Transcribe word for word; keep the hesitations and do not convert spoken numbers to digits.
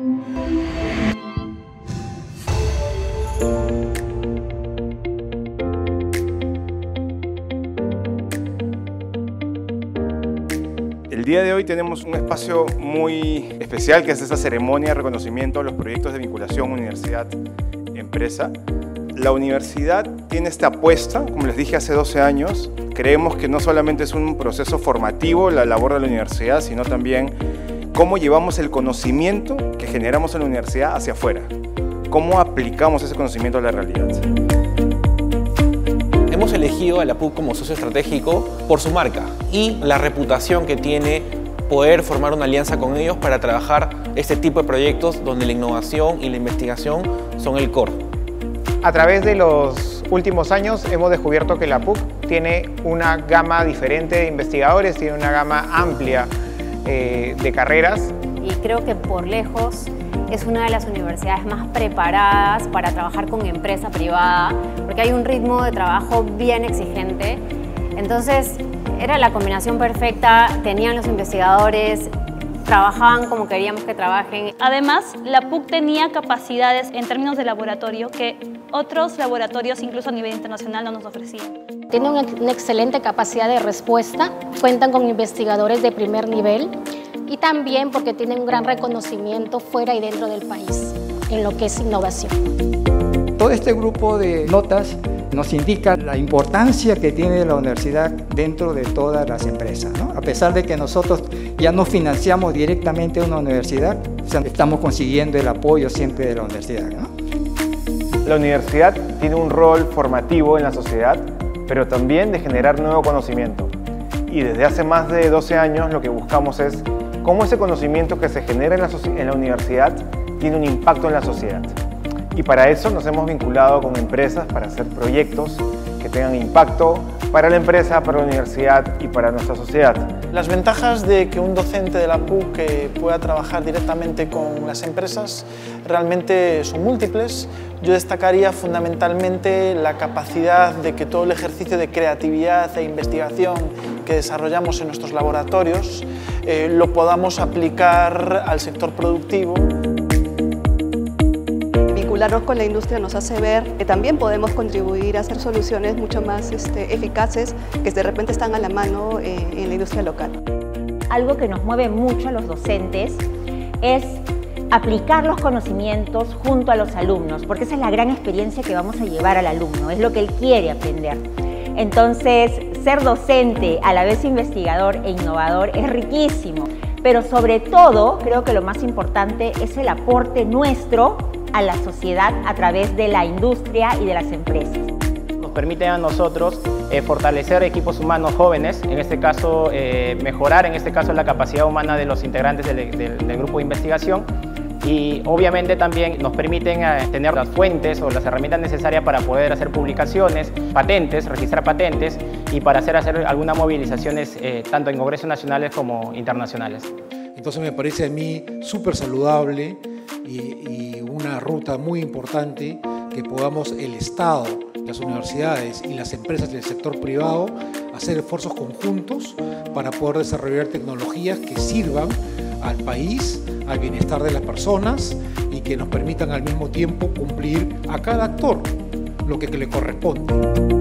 El día de hoy tenemos un espacio muy especial, que es esta ceremonia de reconocimiento de los proyectos de vinculación universidad-empresa. La universidad tiene esta apuesta, como les dije hace doce años. Creemos que no solamente es un proceso formativo la labor de la universidad, sino también cómo llevamos el conocimiento que generamos en la universidad hacia afuera. Cómo aplicamos ese conocimiento a la realidad. Hemos elegido a la P U C como socio estratégico por su marca y la reputación que tiene poder formar una alianza con ellos para trabajar este tipo de proyectos donde la innovación y la investigación son el core. A través de los últimos años hemos descubierto que la P U C tiene una gama diferente de investigadores, tiene una gama amplia eh, de carreras. Y creo que por lejos es una de las universidades más preparadas para trabajar con empresa privada, porque hay un ritmo de trabajo bien exigente. Entonces, era la combinación perfecta, tenían los investigadores, trabajaban como queríamos que trabajen. Además, la P U C tenía capacidades en términos de laboratorio que otros laboratorios, incluso a nivel internacional, no nos ofrecían. Tienen una, una excelente capacidad de respuesta, cuentan con investigadores de primer nivel y también porque tienen un gran reconocimiento fuera y dentro del país en lo que es innovación. Todo este grupo de notas nos indica la importancia que tiene la universidad dentro de todas las empresas, ¿no? A pesar de que nosotros ya no financiamos directamente una universidad, estamos consiguiendo el apoyo siempre de la universidad, ¿no? La universidad tiene un rol formativo en la sociedad, pero también de generar nuevo conocimiento. Y desde hace más de doce años lo que buscamos es cómo ese conocimiento que se genera en la, en la universidad tiene un impacto en la sociedad. Y para eso nos hemos vinculado con empresas para hacer proyectos que tengan impacto para la empresa, para la universidad y para nuestra sociedad. Las ventajas de que un docente de la P U C pueda trabajar directamente con las empresas realmente son múltiples. Yo destacaría fundamentalmente la capacidad de que todo el ejercicio de creatividad e investigación que desarrollamos en nuestros laboratorios eh, lo podamos aplicar al sector productivo. Vincularnos con la industria nos hace ver que también podemos contribuir a hacer soluciones mucho más este, eficaces que de repente están a la mano eh, en la industria local. Algo que nos mueve mucho a los docentes es aplicar los conocimientos junto a los alumnos, porque esa es la gran experiencia que vamos a llevar al alumno, es lo que él quiere aprender. Entonces, ser docente, a la vez investigador e innovador, es riquísimo, pero sobre todo, creo que lo más importante es el aporte nuestro a la sociedad a través de la industria y de las empresas. Nos permite a nosotros eh, fortalecer equipos humanos jóvenes, en este caso eh, mejorar en este caso la capacidad humana de los integrantes del, del, del grupo de investigación y obviamente también nos permiten eh, tener las fuentes o las herramientas necesarias para poder hacer publicaciones, patentes, registrar patentes y para hacer, hacer algunas movilizaciones eh, tanto en congresos nacionales como internacionales. Entonces me parece a mí súper saludable y, y una ruta muy importante que podamos el Estado, las universidades y las empresas del sector privado hacer esfuerzos conjuntos para poder desarrollar tecnologías que sirvan al país, al bienestar de las personas y que nos permitan al mismo tiempo cumplir a cada actor lo que, que le corresponde.